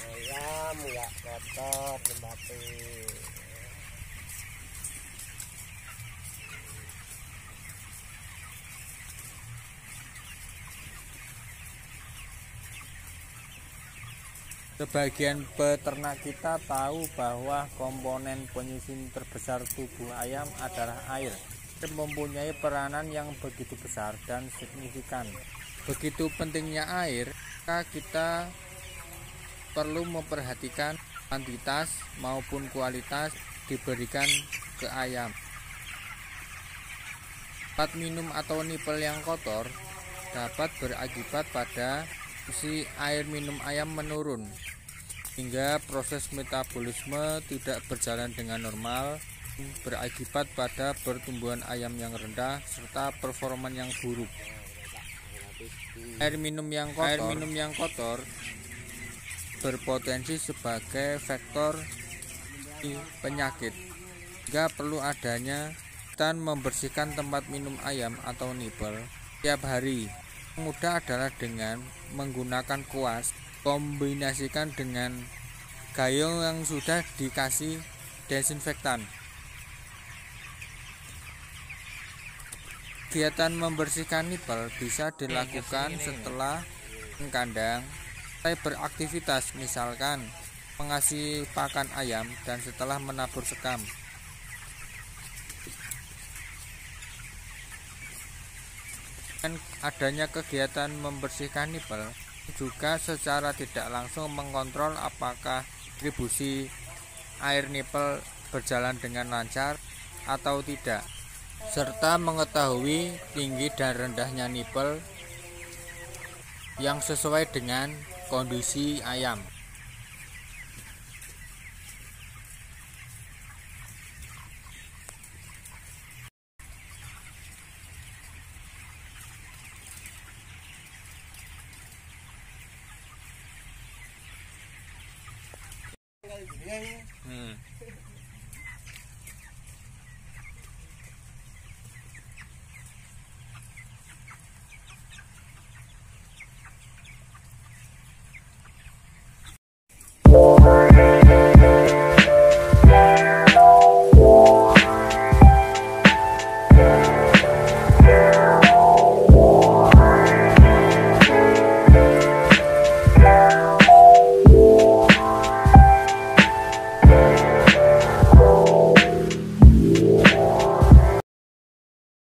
ayam nggak kotor tempatnya. Sebagian peternak kita tahu bahwa komponen penyusun terbesar tubuh ayam adalah air. Mempunyai peranan yang begitu besar dan signifikan. Begitu pentingnya air, maka kita perlu memperhatikan kuantitas maupun kualitas diberikan ke ayam. Tempat minum atau nipel yang kotor dapat berakibat pada isi air minum ayam menurun, hingga proses metabolisme tidak berjalan dengan normal, berakibat pada pertumbuhan ayam yang rendah serta performa yang buruk. Air minum yang kotor berpotensi sebagai faktor penyakit, hingga perlu adanya dan membersihkan tempat minum ayam atau nipel tiap hari. Mudah adalah dengan menggunakan kuas, kombinasikan dengan gayung yang sudah dikasih desinfektan. Kegiatan membersihkan nipel bisa dilakukan setelah kandang mulai beraktivitas, misalkan mengasih pakan ayam dan setelah menabur sekam. Dan adanya kegiatan membersihkan nipel juga secara tidak langsung mengontrol apakah distribusi air nipel berjalan dengan lancar atau tidak, serta mengetahui tinggi dan rendahnya nipel yang sesuai dengan kondisi ayam.